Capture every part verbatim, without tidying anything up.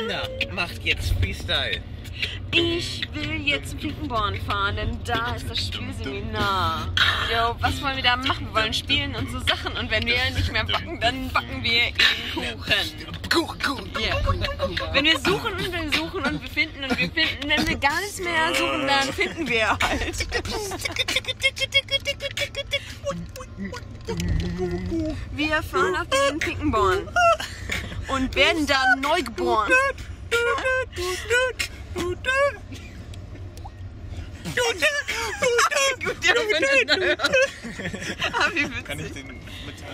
Lina macht jetzt Freestyle. Ich will jetzt zum Finkenborn fahren, denn da ist das Spielseminar. Jo, was wollen wir da machen? Wir wollen spielen und so Sachen. Und wenn wir nicht mehr backen, dann backen wir eben Kuchen. Kuchen, Kuchen, Yeah. Wenn wir suchen und wir suchen und wir finden und wir finden, wenn wir gar nichts mehr suchen, dann finden wir halt. Wir fahren auf den Finkenborn und werden dann neu geboren. Gut, ja, ah, wie witzig. Kann ich den mitteilen?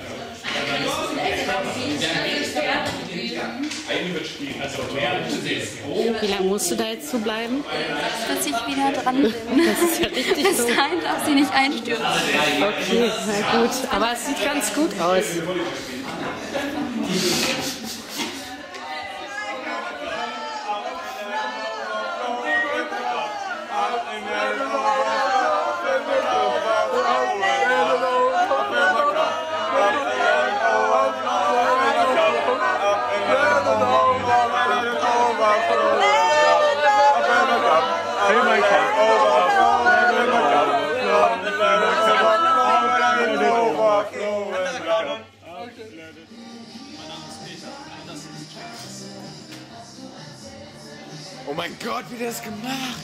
Wie lange musst du da jetzt so bleiben? Dass ich wieder dran bin. Das ist ja richtig Bis so. dahin darf sie nicht einstürzen. Okay, na gut. Aber es sieht ganz gut aus. Oh mein Gott, wie der das gemacht!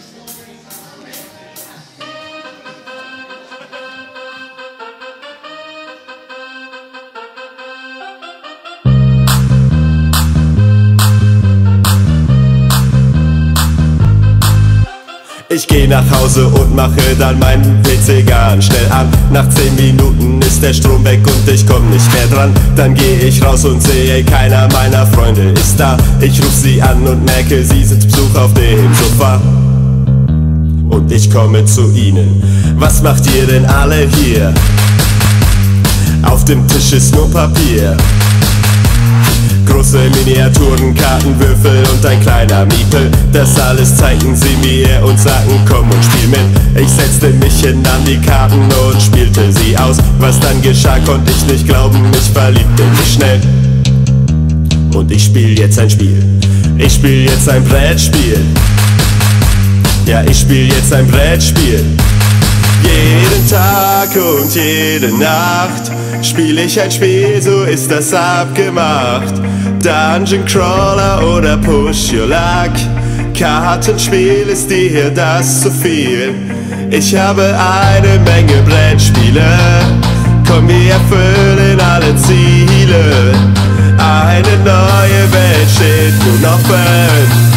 Ich geh nach Hause und mache dann meinen P C ganz schnell an. Nach zehn Minuten ist der Strom weg und ich komm nicht mehr dran. Dann geh ich raus und sehe, keiner meiner Freunde ist da. Ich ruf sie an und merke, sie sitzt Besuch auf dem Sofa. Und ich komme zu ihnen. Was macht ihr denn alle hier? Auf dem Tisch ist nur Papier. Große Miniaturen, Kartenwürfel und ein kleiner Miepel. Das alles zeigten sie mir und sagten, komm und spiel mit. Ich setzte mich hin an die Karten und spielte sie aus. Was dann geschah, konnte ich nicht glauben, ich verliebte mich schnell. Und ich spiel jetzt ein Spiel. Ich spiel jetzt ein Brettspiel. Ja, ich spiel jetzt ein Brettspiel. Jeden Tag und jede Nacht spiel ich ein Spiel, so ist das abgemacht. Dungeon Crawler oder Push Your Luck. Kartenspiel, ist dir das zu viel? Ich habe eine Menge Brettspiele. Komm, wir erfüllen alle Ziele. Eine neue Welt steht nun offen.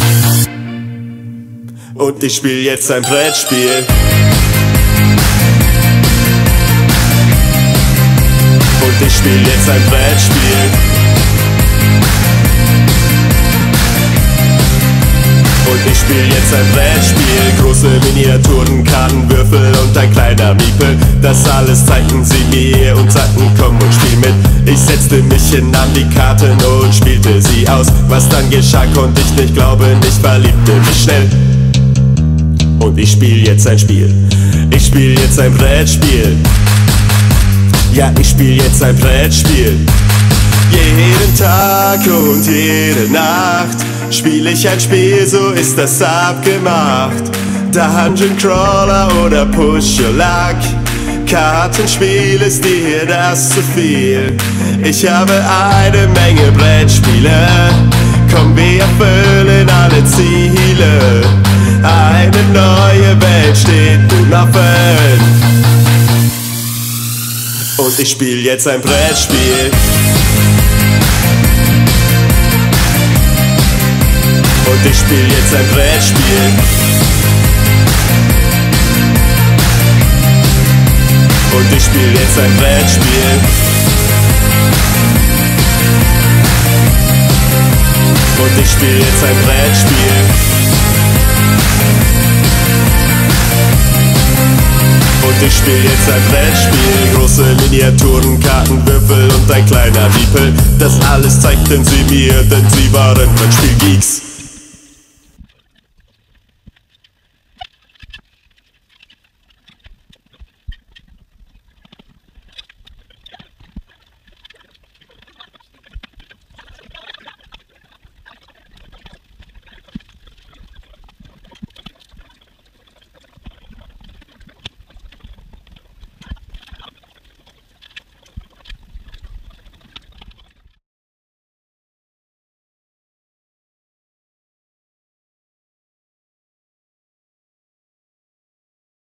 Und ich spiel jetzt ein Brettspiel. Und ich spiel jetzt ein Brettspiel. Und ich spiel jetzt ein Brettspiel. Große Miniaturen, Kartenwürfel und ein kleiner Miepel. Das alles zeigten sie mir und sagten, komm und spiel mit. Ich setzte mich hin an die Karten und spielte sie aus. Was dann geschah, konnte ich nicht glauben, ich verliebte mich schnell. Und ich spiel jetzt ein Spiel. Ich spiel jetzt ein Brettspiel. Ja, ich spiel jetzt ein Brettspiel. Jeden Tag und jede Nacht spiel ich ein Spiel, so ist das abgemacht. Dungeon Crawler oder Push Your Luck. Kartenspiel, ist dir das zu viel? Ich habe eine Menge Brettspiele. Komm, wir erfüllen alle Ziele. Eine neue Welt steht nun offen. Und ich spiel jetzt ein Brettspiel. Und ich spiel jetzt ein Brettspiel. Und ich spiel jetzt ein Brettspiel. Und ich spiel jetzt ein Brettspiel. Und ich spiel jetzt ein Brettspiel. Große Miniaturen, Kartenwürfel und ein kleiner Miepel. Das alles zeigten sie mir, denn sie waren Brettspielgeeks.